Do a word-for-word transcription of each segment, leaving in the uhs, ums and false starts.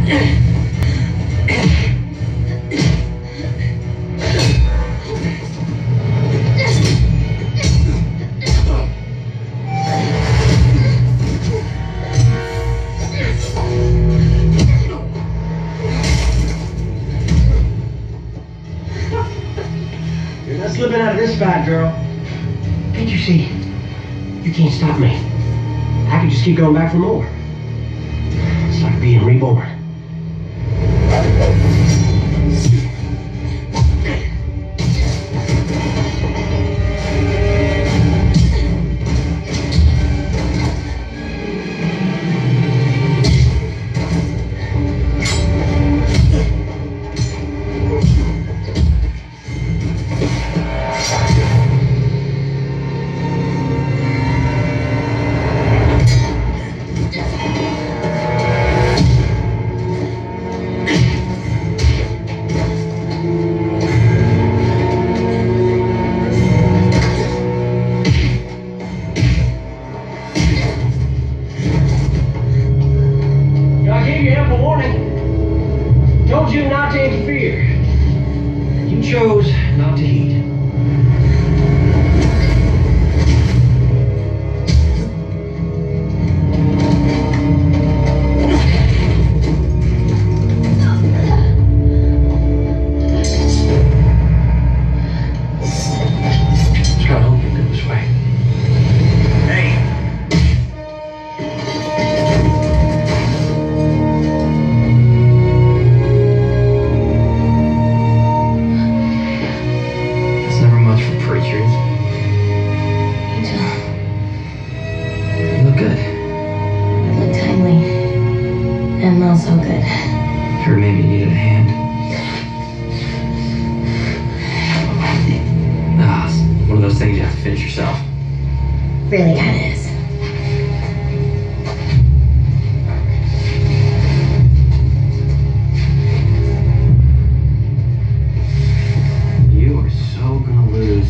You're not slipping out of this fight, girl. Can't you see? You can't stop me. I can just keep going back for more. It's like being reborn. Told you not to interfere. You chose not to heed. God, I hope you're good this way. Hey! And not so good. Sure, maybe you needed a hand. Ah, it's one of those things you have to finish yourself. Really kind of is. You are so gonna lose.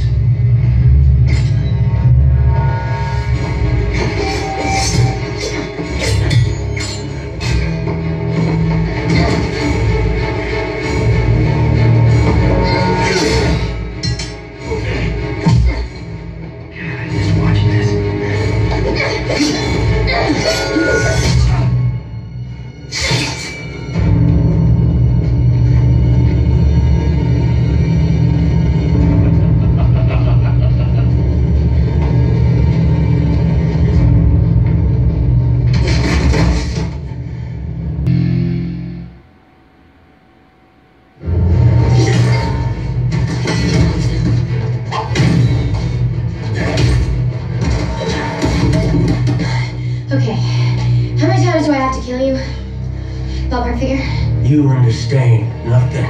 Okay, how many times do I have to kill you? Ballpark figure? You understand nothing.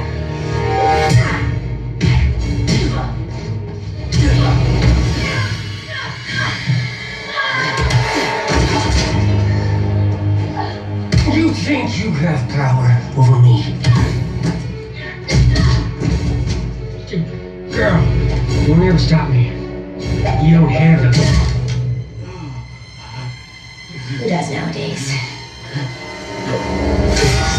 You think you have power over me? Girl, you'll never stop me. You don't have the power. Who does nowadays?